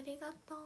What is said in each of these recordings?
りがと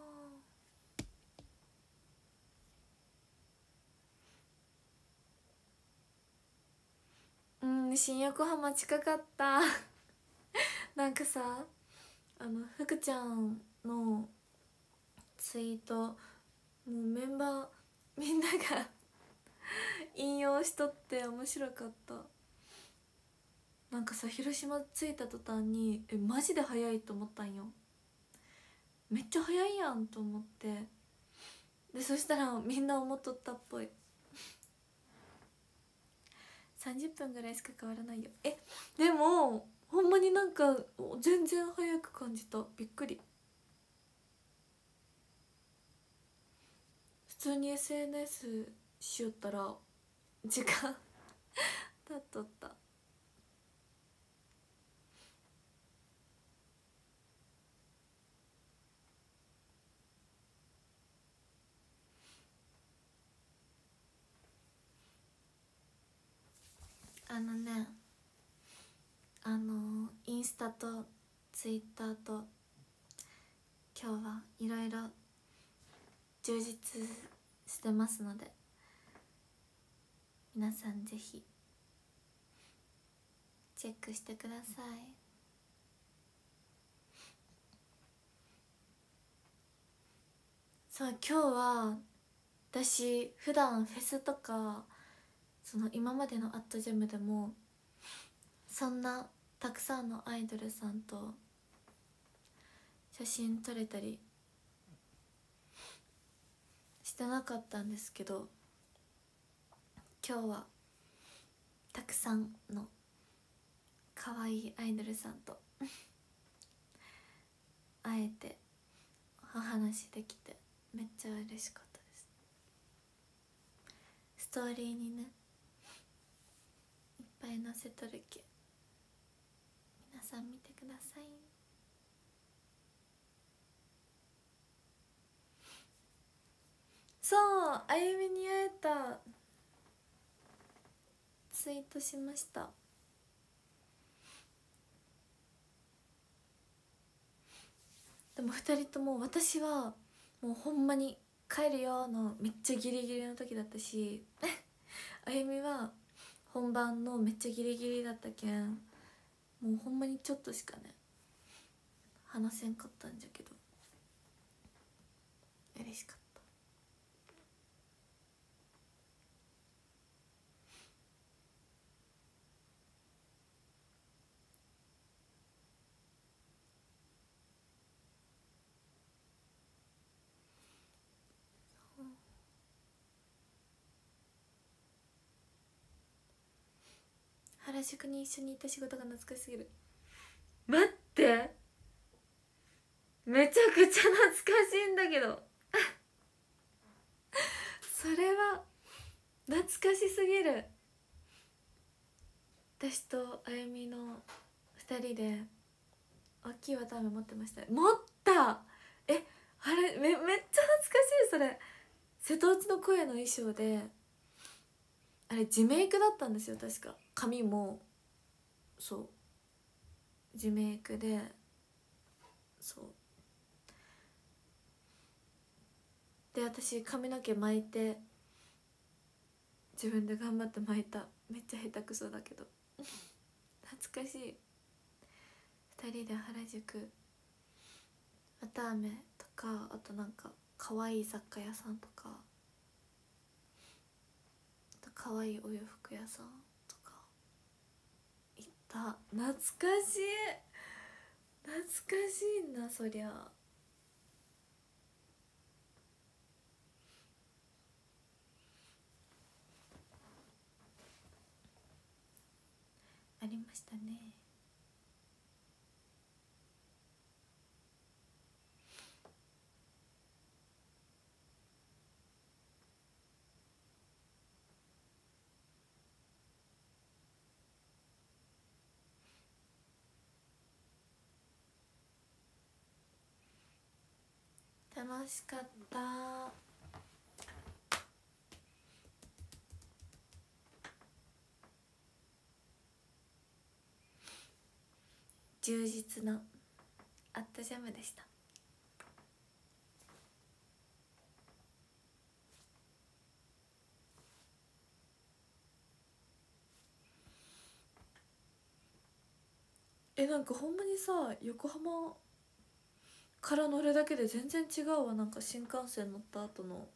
う。新横浜近かったなんかさ、福ちゃんのツイート、もうメンバーみんなが引用しとって面白かった。なんかさ、広島着いた途端にマジで早いと思ったんよ。めっちゃ早いやんと思って、でそしたらみんな思っとったっぽい。30分ぐらいしか変わらないよ。でもほんまになんか全然早く感じた。びっくり。普通に SNS しよったら時間経っとった。インスタとツイッターと今日はいろいろ充実してますので、皆さんぜひチェックしてください。そう、今日は私普段フェスとかその今までのアットジャムでもそんなたくさんのアイドルさんと写真撮れたりしてなかったんですけど、今日はたくさんの可愛いアイドルさんと会えてお話できてめっちゃ嬉しかったです。ストーリーにねいっぱい載せとるけ、皆さん見てください。そう、あゆみに会えた。ツイートしました。でも2人とも、私はもうほんまに帰るよのめっちゃギリギリの時だったしあゆみは本番のめっちゃギリギリだったけん、もうほんまにちょっとしかね話せんかったんじゃけど嬉しかった。原宿に一緒に行った仕事が懐かしすぎる。待って、めちゃくちゃ懐かしいんだけどそれは懐かしすぎる。私とあゆみの2人で大きい綿あめ持ってました。持った。あれめっちゃ懐かしい。それ瀬戸内の声の衣装で、あれ自メイクだったんですよ確か。髪もそう自メイクで、そうで私髪の毛巻いて自分で頑張って巻いた。めっちゃ下手くそだけど懐かしい。2人で原宿綿あめとか、あとなんか可愛い雑貨屋さんとか、あと可愛いお洋服屋さんとか行った。懐かしい懐かしいなそりゃ。ありましたね。楽しかった。充実のアットジャムでした。 なんかほんまにさ、横浜から乗るだけで全然違うわ。なんか新幹線乗った後の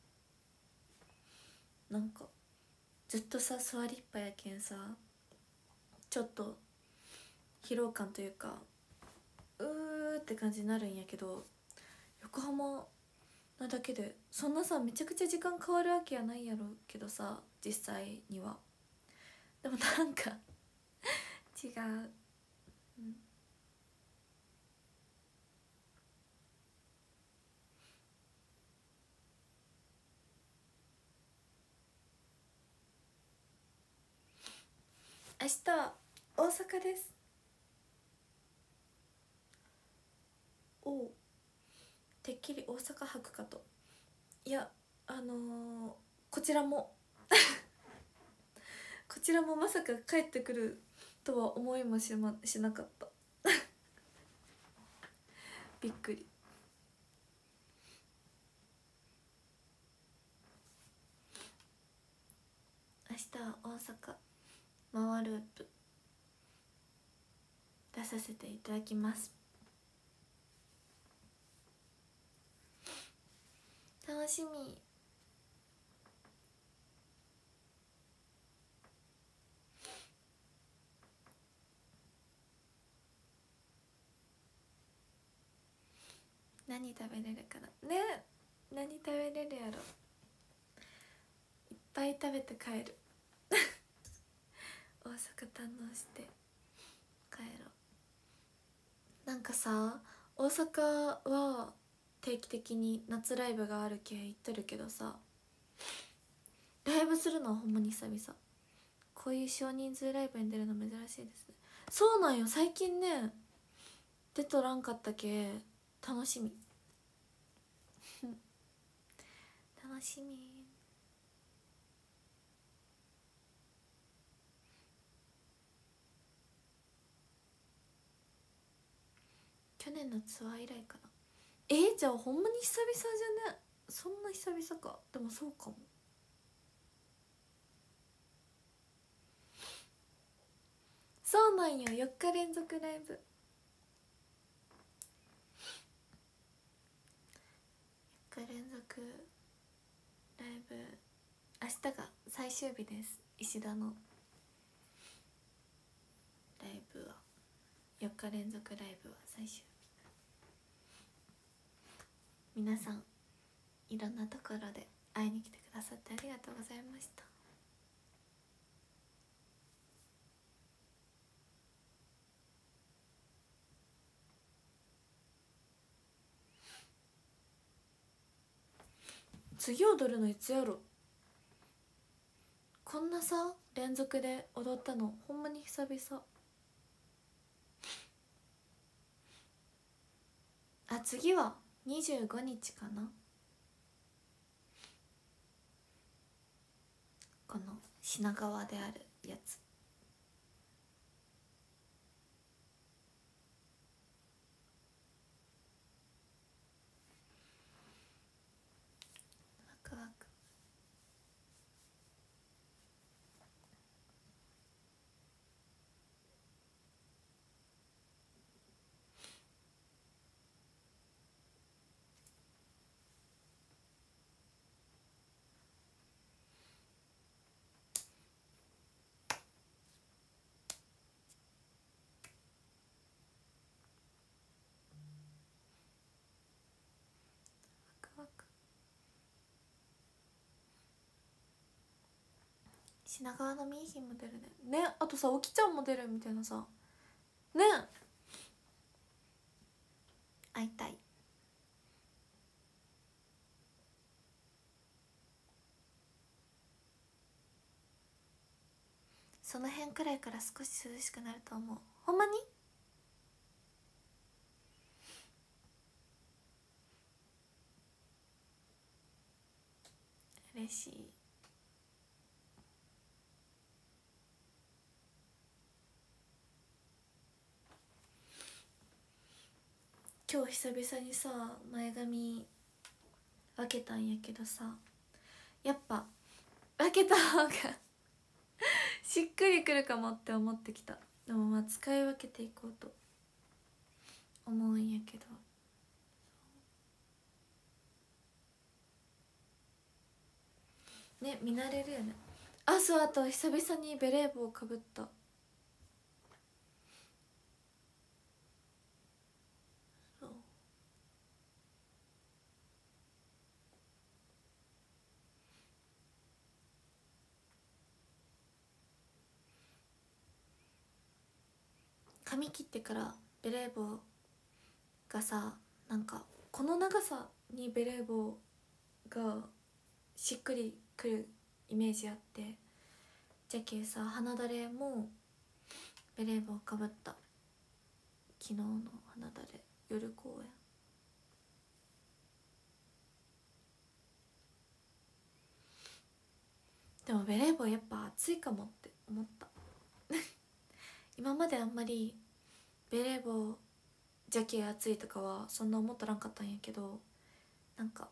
なんかずっとさ座りっぱやけんさ、ちょっと疲労感というかうーって感じになるんやけど、横浜なだけでそんなさめちゃくちゃ時間変わるわけやないやろけどさ、実際には。でもなんか違う、うん、明日は大阪です。おう、てっきり大阪博かと。いや、こちらもこちらもまさか帰ってくるとは思いもしなかった。びっくり。明日は大阪マワループ出させていただきます。楽しみ。何食べれるかなね。何食べれるやろ。いっぱい食べて帰る大阪堪能して帰ろう。なんかさ、大阪は定期的に夏ライブがあるけ行っとるけどさ、ライブするのはほんまに久々。こういう少人数ライブに出るの珍しいですね。そうなんよ、最近ね出とらんかったけ楽しみ楽しみ。去年のツアー以来かな。じゃあほんまに久々じゃね。そんな久々か。でもそうかも。そうなんよ、4日連続ライブ。4日連続ライブ。明日が最終日です。石田のライブは4日連続ライブは最終日。皆さんいろんなところで会いに来てくださってありがとうございました。次踊るのいつやろ。こんなさ連続で踊ったのほんまに久々。次は25日かな。この品川であるやつ。ワクワク。ワクワク。品川のミーヒンも出るね。ね、あとさおきちゃんも出るみたいなさ。ね、会いたい。その辺くらいから少し涼しくなると思う。ほんまに嬉しい。今日久々にさ前髪分けたんやけどさ、やっぱ分けた方がしっくりくるかもって思ってきた。でもまあ使い分けていこうと思うんやけど、ね、見慣れるよね。あ、そう、あと久々にベレー帽かぶった。そう、髪切ってからベレー帽がさ、なんかこの長さにベレー帽がしっくりくるイメージあって、じゃけさ鼻だれもベレー帽かぶった。昨日の鼻だれ夜公演。でもベレー帽やっぱ暑いかもって思った今まであんまりベレー帽じゃけ暑いとかはそんな思っとらんかったんやけど、なんか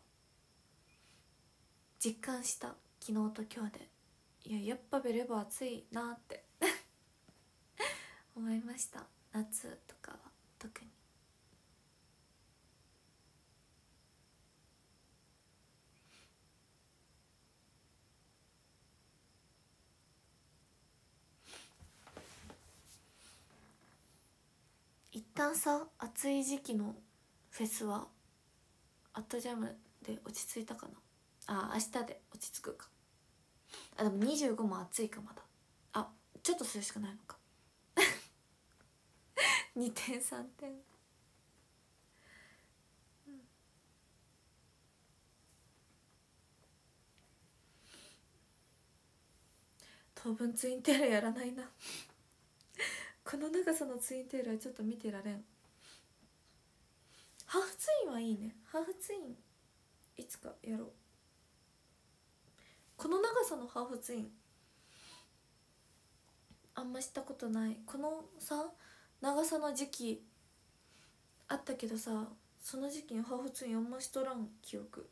実感した、昨日と今日で。いや、やっぱベレー帽暑いなって思いました。夏とかは特に。一旦さ、暑い時期のフェスはアットジャムで落ち着いたかな。あ、明日で落ち着くか。あ、でも25も暑いか、まだ。あ、ちょっと涼しくないのか2点3点、うん、当分ツインテールやらないなこの長さのツインテールはちょっと見てられん。ハーフツインはいいね。ハーフツインいつかやろう。この長さのハーフツインあんましたことない。このさ長さの時期あったけどさ、その時期にハーフツインあんましとらん記憶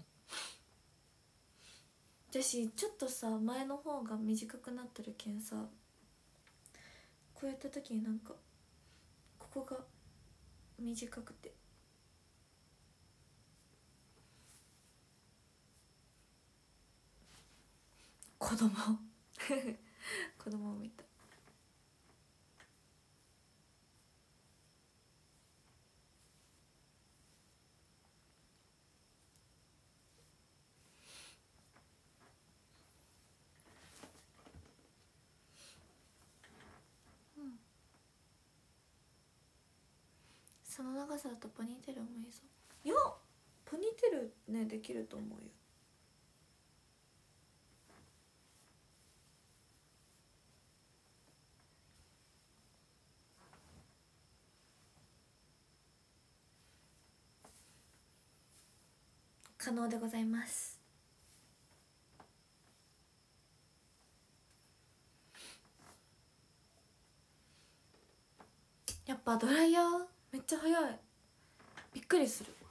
だし、ちょっとさ前の方が短くなってるけんさ、こうやった時になんかここが短くて子供子供みたい。その長さだとポニーテールもいいぞ。いや、ポニーテールねできると思うよ。可能でございます。やっぱドライヤーめっちゃ早い。びっくりする。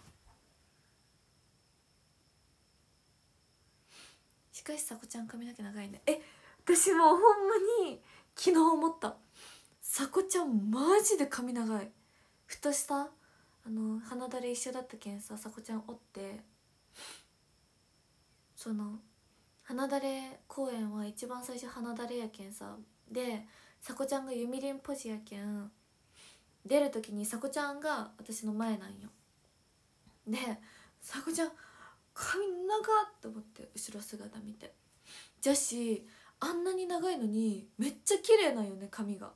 しかしさこちゃん髪の毛長いね。私もうほんまに昨日思った。さこちゃんマジで髪長い。ふとした鼻だれ一緒だったけんさ、さこちゃんおって、その鼻だれ公演は一番最初鼻だれやけんさ、でさこちゃんがゆみりんポジやけん、出る時にさこちゃんが私の前なんよ。でさこちゃん髪長って思って後ろ姿見て、じゃしあんなに長いのにめっちゃ綺麗なんよね髪が。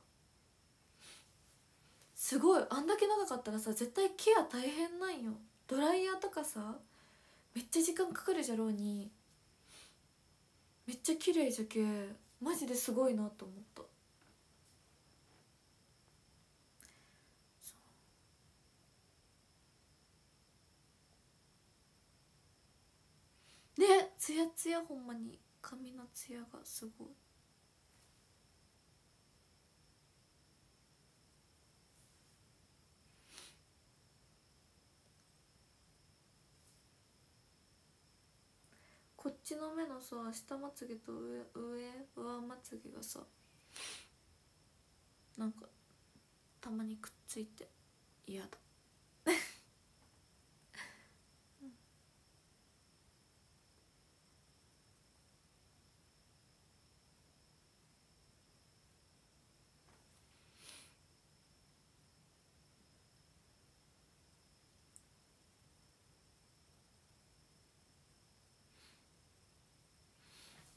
すごい、あんだけ長かったらさ絶対ケア大変なんよ。ドライヤーとかさめっちゃ時間かかるじゃろうに、めっちゃ綺麗じゃけ、マジですごいなと思った。ね、ツヤツヤ、ほんまに髪のツヤがすごい。こっちの目のさ下まつげと上まつげがさなんかたまにくっついて嫌だ。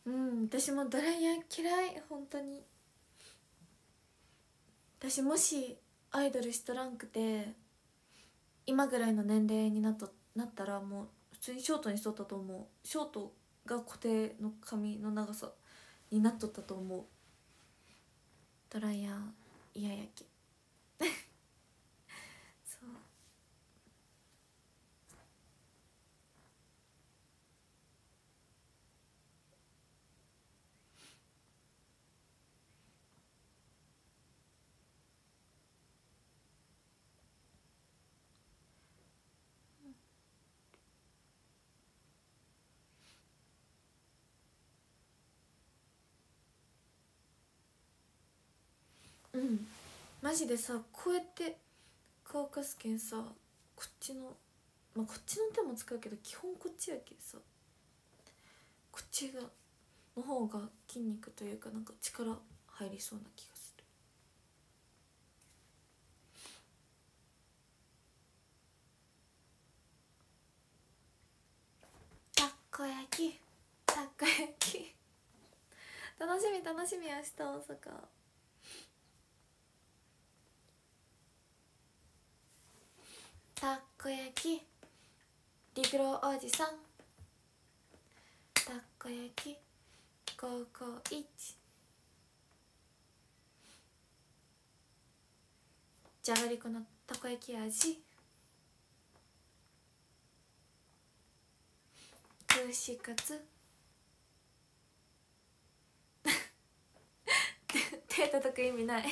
うん、私もドライヤー嫌い本当に。私もしアイドルしとらんくて今ぐらいの年齢になったらもう普通にショートにしとったと思う。ショートが固定の髪の長さになっとったと思う。ドライヤー嫌やけそう。うん、マジでさこうやって乾かすけんさ、こっちのまあこっちの手も使うけど基本こっちやけんさ、こっちがの方が筋肉というかなんか力入りそうな気がする。たこ焼きたこ焼き楽しみ楽しみ。明日大阪。たこ焼きリグローおじさん。たこ焼き551じゃがりこのたこ焼き味。串カツ手叩く意味ない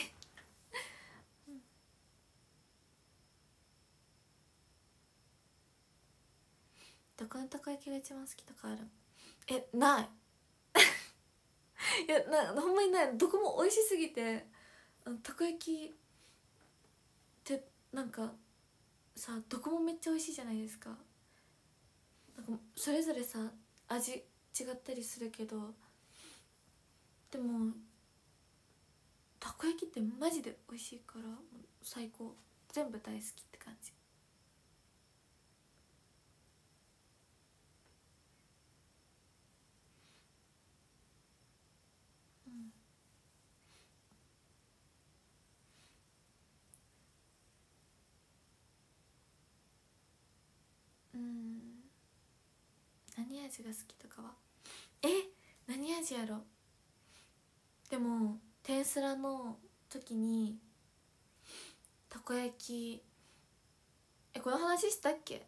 どこのたこ焼きが一番好きとかある？ないいやほんまにない。どこも美味しすぎて、たこ焼きってなんかさどこもめっちゃ美味しいじゃないですか。なんかそれぞれさ味違ったりするけど、でもたこ焼きってマジで美味しいからもう最高。全部大好きって感じ。うん、何味が好きとかは何味やろ。でも天スラの時にたこ焼きこの話したっけ？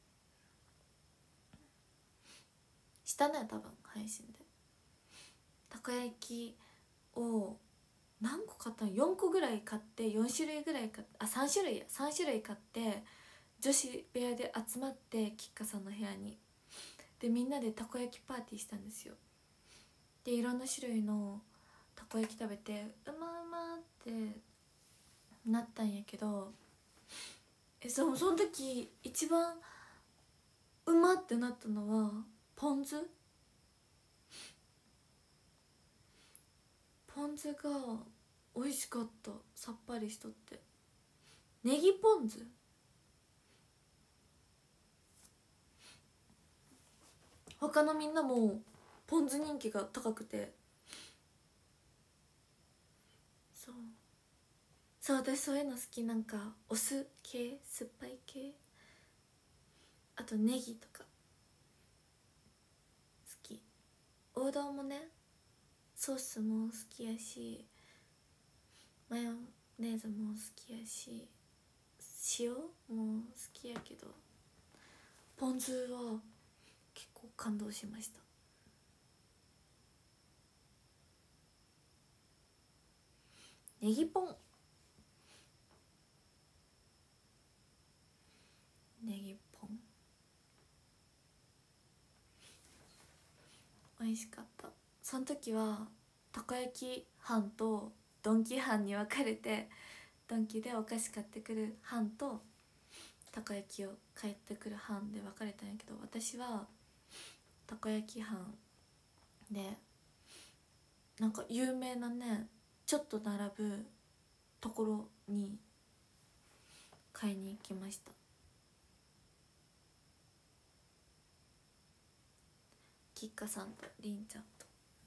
したね多分配信で。たこ焼きを何個買ったの？ 4 個ぐらい買って4種類ぐらい買って、3種類や3種類買って女子部屋で集まって吉花さんの部屋に。でみんなでたこ焼きパーティーしたんですよ。でいろんな種類のたこ焼き食べてうまうまってなったんやけど、その時一番うまってなったのはポン酢。ポン酢が美味しかった。さっぱりしとって。ネギポン酢、他のみんなもポン酢人気が高くて、そうそう私そういうの好き。なんかお酢系酸っぱい系、あとネギとか好き。王道もねソースも好きやしマヨネーズも好きやし塩も好きやけど、ポン酢は結構感動しました。ネギポン、ネギポン美味しかった。その時はたこ焼き班とドンキ班に分かれて、ドンキでお菓子買ってくる班とたこ焼きを買ってくる班で分かれたんやけど、私はたこ焼き班でなんか有名なねちょっと並ぶところに買いに行きました。吉花さんとりんちゃんと。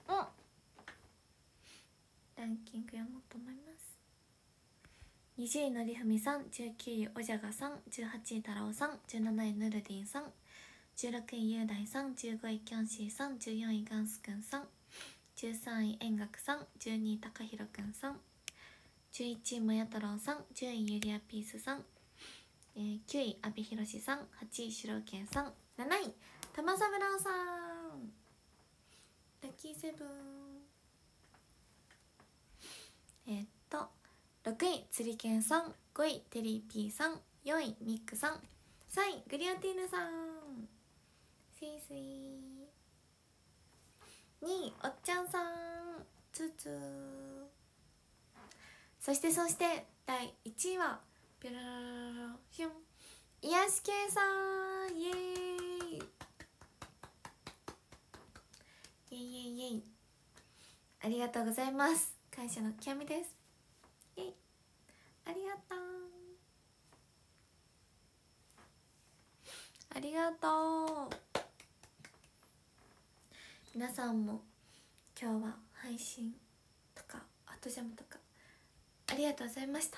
ランキング読もうと思います。20位のりふみさん、19位おじゃがさん、18位たらおさん、17位ぬるりんさん、16位ゆうだいさん、15位きょんしーさん、14位ガンスくんさん、13位円楽さん、12位たかひろくんさん、11位もや太郎さん、10位ゆりやピースさん、9位阿部寛さん、8位しろうけんさん、7位玉三郎さん、ラッキーセブン。6位つりけんさん、5位テリーピーさん、4位ミックさん、3位グリオティーヌさん、スイスイ。2位おっちゃんさん、ツツー。そして第1位はピョロロロロヒュン、癒し系さん、イエーイイエイイエイイエイ。ありがとうございます。感謝の極みです。イエイ、ありがとう、ありがとう。皆さんも今日は配信とかアートジャムとかありがとうございました。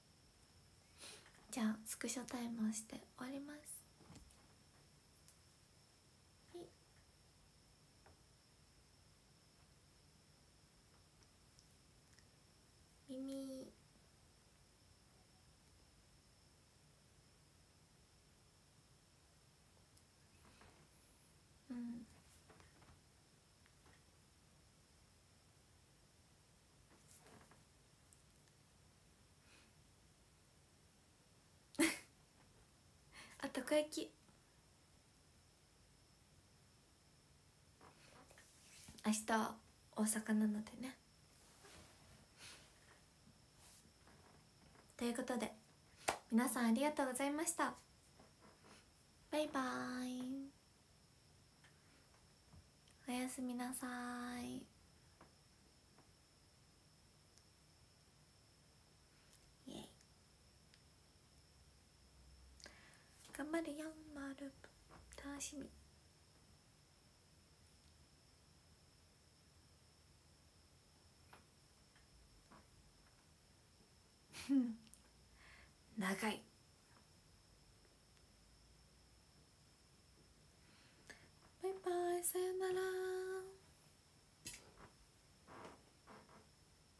じゃあスクショタイムをして終わります。耳あ、たこ焼き明日は大阪なのでね。ということで皆さんありがとうございました。バイバーイ、おやすみなさい。イエイ、頑張るよまる、楽しみ。長い。